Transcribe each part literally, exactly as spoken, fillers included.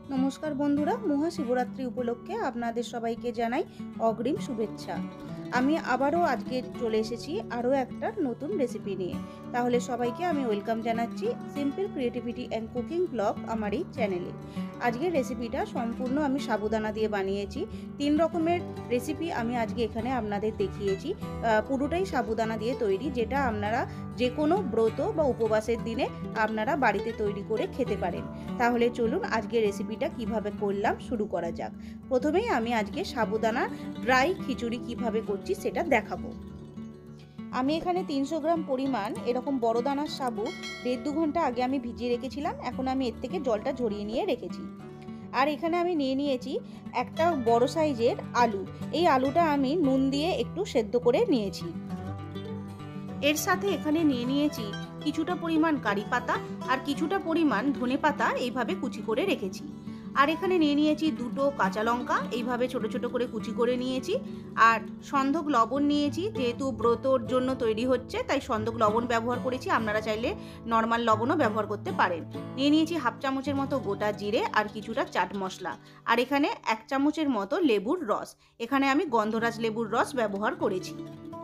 নমস্কার বন্ধুরা, মহাশিবরাত্রি উপলক্ষে আপনাদের সবাইকে জানাই অগ্রিম শুভেচ্ছা। আমি আবারও আজকে চলে এসেছি আরও একটা নতুন রেসিপি নিয়ে। তাহলে সবাইকে আমি ওয়েলকাম জানাচ্ছি simple creativity and cooking blog আমার এই চ্যানেলে। আজকের রেসিপিটা সম্পূর্ণ আমি সাবুদানা দিয়ে বানিয়েছি। তিন রকমের রেসিপি আমি আজকে এখানে আপনাদের দেখিয়েছি। পুরোটাই সাবুদানা দিয়ে তৈরি, যেটা আপনারা যে কোনো ব্রত বা উপবাসের দিনে আপনারা বাড়িতে তৈরি করে খেতে পারেন। তাহলে চলুন আজকে রেসিপিটা কিভাবে করলাম শুরু করা যাক। প্রথমেই আমি আজকে সাবুদানা ড্রাই খিচুড়ি কিভাবে করছি সেটা দেখাবো। আমি এখানে তিনশো গ্রাম পরিমাণ এরকম বড় দানার সাবু দেড় দু ঘন্টা আগে আমি ভিজিয়ে রেখেছিলাম। এখন আমি এর থেকে জলটা ঝরিয়ে নিয়ে রেখেছি। আর এখানে আমি নিয়ে নিয়েছি একটা বড় সাইজের আলু। এই আলুটা আমি নুন দিয়ে একটু সেদ্ধ করে নিয়েছি। এর সাথে এখানে নিয়ে নিয়েছি কিছুটা পরিমাণ কারি পাতা আর কিছুটা পরিমাণ ধনে পাতা এইভাবে কুচি করে রেখেছি। আর এখানে নিয়ে নিয়েছি দুটো কাঁচা লঙ্কা এইভাবে ছোট ছোট করে কুচি করে নিয়েছি। আর সন্ধক লবণ নিয়েছি, যেহেতু ব্রতর জন্য তৈরি হচ্ছে তাই সন্ধক লবণ ব্যবহার করেছি, আপনারা চাইলে নর্মাল লবণও ব্যবহার করতে পারেন। নিয়ে নিয়েছি হাফ চামচের মতো গোটা জিরে আর কিছুটা চাট মশলা। আর এখানে এক চামচের মতো লেবুর রস, এখানে আমি গন্ধরাজ লেবুর রস ব্যবহার করেছি।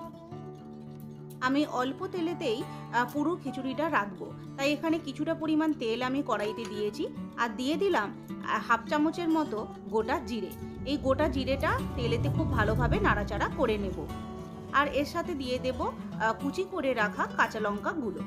আমি অল্প তেলেতেই পুরো খিচুড়িটা রাখবো, তাই এখানে কিছুটা পরিমাণ তেল আমি কড়াইতে দিয়েছি। আর দিয়ে দিলাম হাফ চামচের মতো গোটা জিরে। এই গোটা জিরেটা তেলেতে খুব ভালোভাবে নাড়াচাড়া করে নেব। আর এর সাথে দিয়ে দেব কুচি করে রাখা কাঁচা লঙ্কা গুঁড়ো।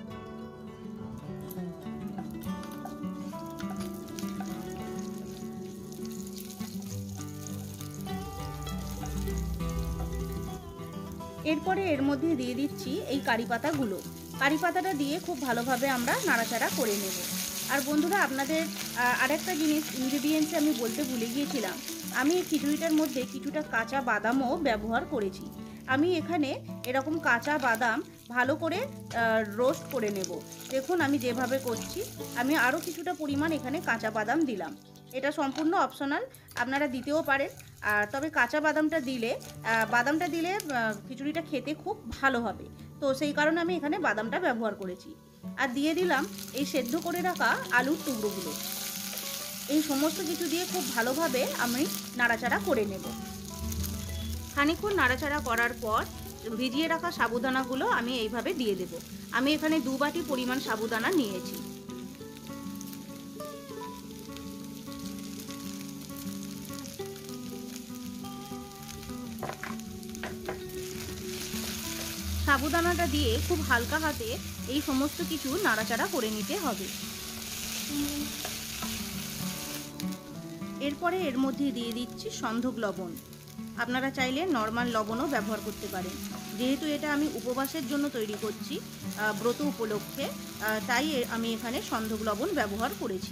এরপরে এর মধ্যে দিয়ে দিচ্ছি এই কারি পাতাগুলো। কারি পাতাটা দিয়ে খুব ভালোভাবে আমরা নাড়াচাড়া করে নেব। আর বন্ধুরা, আপনাদের আরেকটা জিনিস ইনগ্রেডিয়েন্টসে আমি বলতে ভুলে গিয়েছিলাম, আমি এই খিচুড়িটার মধ্যে কিছুটা কাঁচা বাদামও ব্যবহার করেছি। আমি এখানে এরকম কাঁচা বাদাম ভালো করে রোস্ট করে নেব। দেখুন আমি যেভাবে করছি, আমি আরও কিছুটা পরিমাণ এখানে কাঁচা বাদাম দিলাম। এটা সম্পূর্ণ অপশনাল, আপনারা দিতেও পারেন। আর তবে কাঁচা বাদামটা দিলে বাদামটা দিলে খিচুড়িটা খেতে খুব ভালো হবে, তো সেই কারণে আমি এখানে বাদামটা ব্যবহার করেছি। আর দিয়ে দিলাম এই সেদ্ধ করে রাখা আলুর টুকরোগুলো। এই সমস্ত কিছু দিয়ে খুব ভালোভাবে আমি নাড়াচাড়া করে নেব। খানিকক্ষণ নাড়াচাড়া করার পর ভিজিয়ে রাখা সাবুদানাগুলো আমি এইভাবে দিয়ে দেব। আমি এখানে দু বাটি পরিমাণ সাবুদানা নিয়েছি। সাবুদানাটা দিয়ে খুব হালকা হাতে এই সমস্ত কিছু নাড়াচাড়া করে নিতে হবে। এরপরে এর মধ্যে দিয়ে দিচ্ছি সন্ধক লবণ। আপনারা চাইলে নর্মাল লবণও ব্যবহার করতে পারেন। যেহেতু এটা আমি উপবাসের জন্য তৈরি করছি ব্রত উপলক্ষে, তাই আমি এখানে সন্ধক লবণ ব্যবহার করেছি।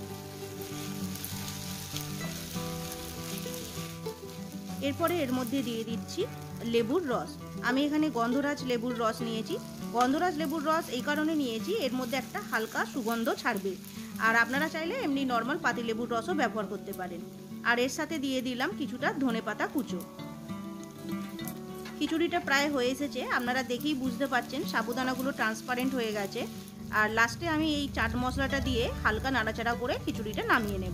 এরপরে এর মধ্যে দিয়ে দিচ্ছি লেবুর রস। আমি এখানে গন্ধরাজ লেবুর রস নিয়েছি। গন্ধরাজ লেবুর রস এই কারণে নিয়েছি, এর মধ্যে একটা হালকা সুগন্ধ ছাড়বে। আর আপনারা চাইলে এমনি নর্মাল পাতি লেবুর রসও ব্যবহার করতে পারেন। আর এর সাথে দিয়ে দিলাম কিছুটা ধনেপাতা কুচো। খিচুড়িটা প্রায় হয়ে এসেছে, আপনারা দেখেই বুঝতে পারছেন সাবুদানাগুলো ট্রান্সপারেন্ট হয়ে গেছে। আর লাস্টে আমি এই চাট মশলাটা দিয়ে হালকা নাড়াচাড়া করে খিচুড়িটা নামিয়ে নেব।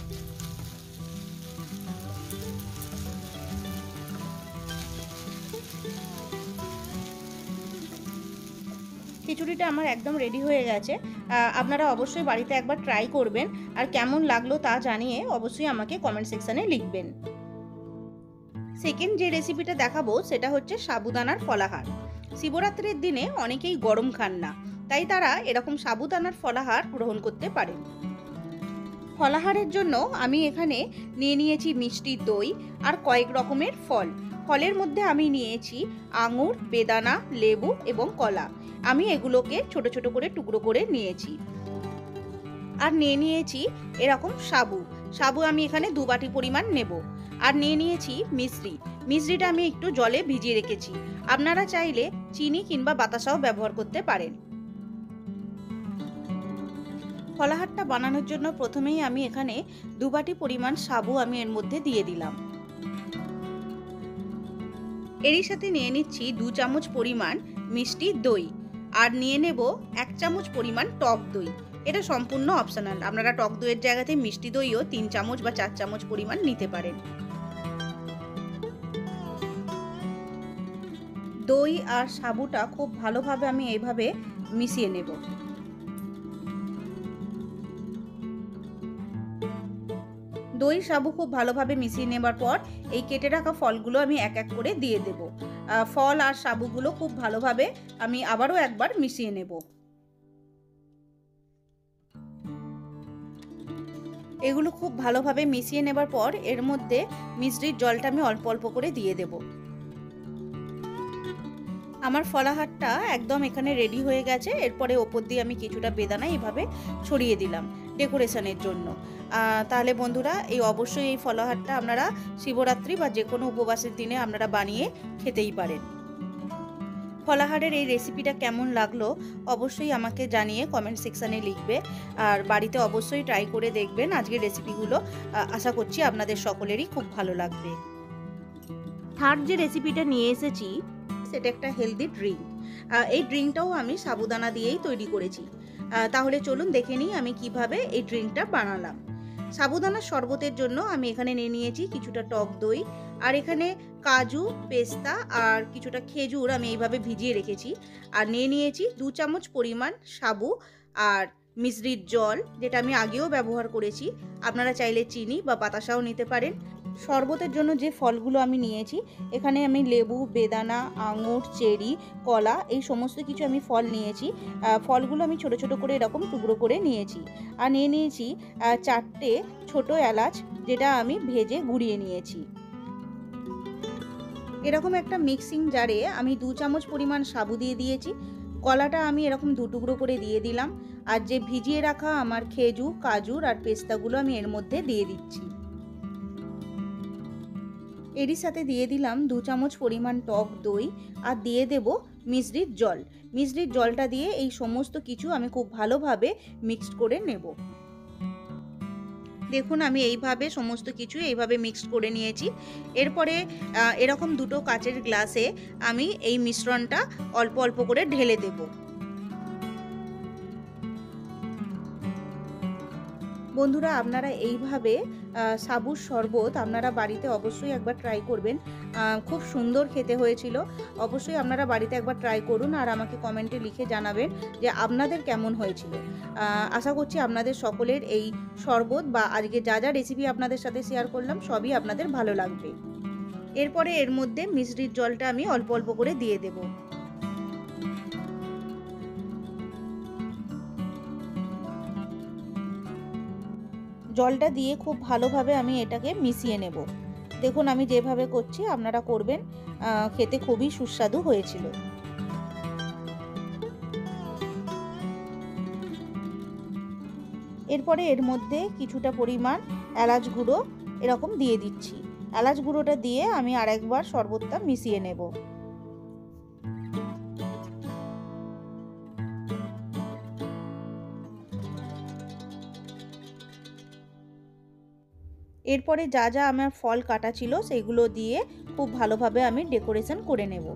খিচুড়িটা আমার একদম রেডি হয়ে গেছে। আপনারা অবশ্যই বাড়িতে একবার ট্রাই করবেন, আর কেমন লাগলো তা জানিয়ে অবশ্যই আমাকে কমেন্ট সেকশানে লিখবেন। সেকেন্ড যে রেসিপিটা দেখাবো সেটা হচ্ছে সাবুদানার ফলাহার। শিবরাত্রির দিনে অনেকেই গরম খান না, তাই তারা এরকম সাবুদানার ফলাহার গ্রহণ করতে পারেন। ফলাহারের জন্য আমি এখানে নিয়ে নিয়েছি মিষ্টি দই আর কয়েক রকমের ফল। ফলের মধ্যে আমি নিয়েছি আঙুর, বেদানা, লেবু এবং কলা। আমি এগুলোকে ছোট ছোট করে টুকরো করে নিয়েছি। আর নিয়ে নিয়েছি এরকম সাবু। সাবু আমি এখানে দু বাটি পরিমাণ নেব। আর নিয়ে নিয়েছি মিশ্রি। মিশ্রিটা আমি একটু জলে ভিজিয়ে রেখেছি। আপনারা চাইলে চিনি কিংবা বাতাসাও ব্যবহার করতে পারেন। ফলাহারটা বানানোর জন্য প্রথমেই আমি এখানে দু বাটি পরিমাণ সাবু আমি এর মধ্যে দিয়ে দিলাম। এরই সাথে নিয়ে নিচ্ছি দু চামচ পরিমাণ মিষ্টি দই। আর নিয়ে নেব এক চামচ পরিমাণ টক দই। এটা সম্পূর্ণ অপশনাল, আপনারা টক দইয়ের জায়গাতে মিষ্টি দইও তিন চামচ বা চার চামচ পরিমাণ নিতে পারেন। দই আর সাবুটা খুব ভালোভাবে আমি এইভাবে মিশিয়ে নেব। দই সাবু খুব ভালোভাবে মিশিয়ে নেবার পর এই কেটে রাখা ফলগুলো আমি এক এক করে দিয়ে দেব। ফল আর সাবুগুলো খুব ভালোভাবে আমি আবারও একবার মিশিয়ে নেব। এগুলো খুব ভালোভাবে মিশিয়ে নেবার পর এর মধ্যে মিষ্টির জলটা আমি অল্প অল্প করে দিয়ে দেব। আমার ফলাহারটা একদম এখানে রেডি হয়ে গেছে। এরপরে ওপর দিয়ে আমি কিছুটা বেদানা এইভাবে ছড়িয়ে দিলাম ডেকোরেশনের জন্য। তাহলে বন্ধুরা এই অবশ্যই এই ফলাহারটা আপনারা শিবরাত্রি বা যে কোনো উপবাসের দিনে আপনারা বানিয়ে খেতেই পারেন। ফলাহারের এই রেসিপিটা কেমন লাগলো অবশ্যই আমাকে জানিয়ে কমেন্ট সেকশানে লিখবে, আর বাড়িতে অবশ্যই ট্রাই করে দেখবেন আজকের রেসিপিগুলো। আশা করছি আপনাদের সকলেরই খুব ভালো লাগবে। থার্ড যে রেসিপিটা নিয়ে এসেছি সেটা একটা হেলদি ড্রিঙ্ক। এই ড্রিঙ্কটাও আমি সাবুদানা দিয়েই তৈরি করেছি। তাহলে চলুন দেখে নিই আমি কিভাবে এই ড্রিঙ্কটা বানালাম। সাবুদানার শরবতের জন্য আমি এখানে নিয়ে নিয়েছি কিছুটা টক দই, আর এখানে কাজু, পেস্তা আর কিছুটা খেজুর আমি এইভাবে ভিজিয়ে রেখেছি। আর নিয়ে নিয়েছি দু চামচ পরিমাণ সাবু আর মিশ্রির জল, যেটা আমি আগেও ব্যবহার করেছি। আপনারা চাইলে চিনি বা বাতাসাও নিতে পারেন। শরবতের জন্য যে ফলগুলো আমি নিয়েছি এখানে আমি লেবু, বেদানা, আঙুর, চেরি, কলা এই সমস্ত কিছু আমি ফল নিয়েছি। ফলগুলো আমি ছোট ছোট করে এরকম টুকরো করে নিয়েছি। আর নিয়ে নিয়েছি চারটে ছোট এলাচ, যেটা আমি ভেজে গুঁড়িয়ে নিয়েছি। এরকম একটা মিক্সিং জারে আমি দু চামচ পরিমাণ সাবু দিয়ে দিয়েছি। কলাটা আমি এরকম দু টুকরো করে দিয়ে দিলাম। আর যে ভিজিয়ে রাখা আমার খেজুর, কাজুর আর পেস্তাগুলো আমি এর মধ্যে দিয়ে দিচ্ছি। এরই সাথে দিয়ে দিলাম দু চামচ পরিমাণ টক দই, আর দিয়ে দেব মিশ্রির জল। মিশ্রির জলটা দিয়ে এই সমস্ত কিছু আমি খুব ভালোভাবে মিক্সড করে নেব। দেখুন আমি এইভাবে সমস্ত কিছু এইভাবে মিক্সড করে নিয়েছি। এরপরে এরকম দুটো কাচের গ্লাসে আমি এই মিশ্রণটা অল্প অল্প করে ঢেলে দেব। বন্ধুরা আপনারা এইভাবে সাবুর শরবত আপনারা বাড়িতে অবশ্যই একবার ট্রাই করবেন। খুব সুন্দর খেতে হয়েছিল। অবশ্যই আপনারা বাড়িতে একবার ট্রাই করুন আর আমাকে কমেন্টে লিখে জানাবেন যে আপনাদের কেমন হয়েছিল। আশা করছি আপনাদের সকলের এই শরবত বা আজকে যা যা রেসিপি আপনাদের সাথে শেয়ার করলাম সবই আপনাদের ভালো লাগবে। এরপরে এর মধ্যে মিশ্রির জলটা আমি অল্প অল্প করে দিয়ে দেব। জলটা দিয়ে খুব ভালোভাবে আমি এটাকে মিশিয়ে নেব। দেখুন আমি যেভাবে করছি আপনারা করবেন, খেতে খুবই সুস্বাদু হয়েছিল। এরপরে এর মধ্যে কিছুটা পরিমাণ এলাচ গুঁড়ো এরকম দিয়ে দিচ্ছি। এলাচ গুঁড়োটা দিয়ে আমি আরেকবার শরবতটা মিশিয়ে নেব। এরপরে যা যা আমার ফল কাটা ছিল সেইগুলো দিয়ে খুব ভালোভাবে আমি ডেকোরেশন করে নেব।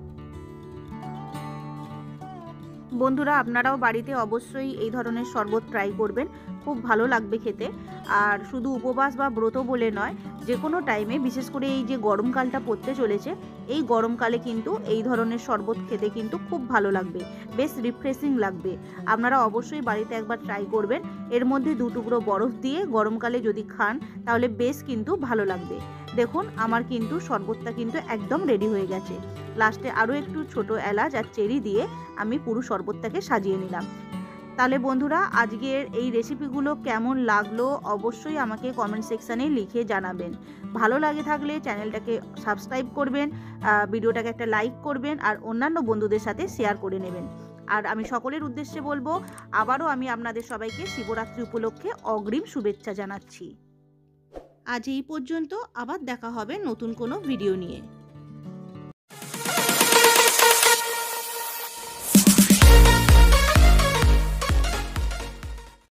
বন্ধুরা আপনারাও বাড়িতে অবশ্যই এই ধরনের শরবত ট্রাই করবেন, খুব ভালো লাগবে খেতে। আর শুধু উপবাস বা ব্রত বলে নয়, যে কোনো টাইমে, বিশেষ করে এই যে গরমকালটা পড়তে চলেছে এই গরমকালে কিন্তু এই ধরনের শরবত খেতে কিন্তু খুব ভালো লাগবে, বেশ রিফ্রেশিং লাগবে। আপনারা অবশ্যই বাড়িতে একবার ট্রাই করবেন। এর মধ্যে দু টুকরো বরফ দিয়ে গরমকালে যদি খান তাহলে বেশ কিন্তু ভালো লাগবে। দেখুন আমার কিন্তু শরবতটা কিন্তু একদম রেডি হয়ে গেছে। লাস্টে আরও একটু ছোট এলাচ আর চেরি দিয়ে আমি পুরো শরবতটাকে সাজিয়ে নিলাম। তাহলে বন্ধুরা আজকের এই রেসিপিগুলো কেমন লাগলো অবশ্যই আমাকে কমেন্ট সেকশানে লিখে জানাবেন। ভালো লাগে থাকলে চ্যানেলটাকে সাবস্ক্রাইব করবেন, ভিডিওটাকে একটা লাইক করবেন আর অন্যান্য বন্ধুদের সাথে শেয়ার করে নেবেন। আর আমি সকলের উদ্দেশ্যে বলবো, আবারও আমি আপনাদের সবাইকে শিবরাত্রি উপলক্ষে অগ্রিম শুভেচ্ছা জানাচ্ছি। আজ এই পর্যন্ত, আবার দেখা হবে নতুন কোনো ভিডিও নিয়ে।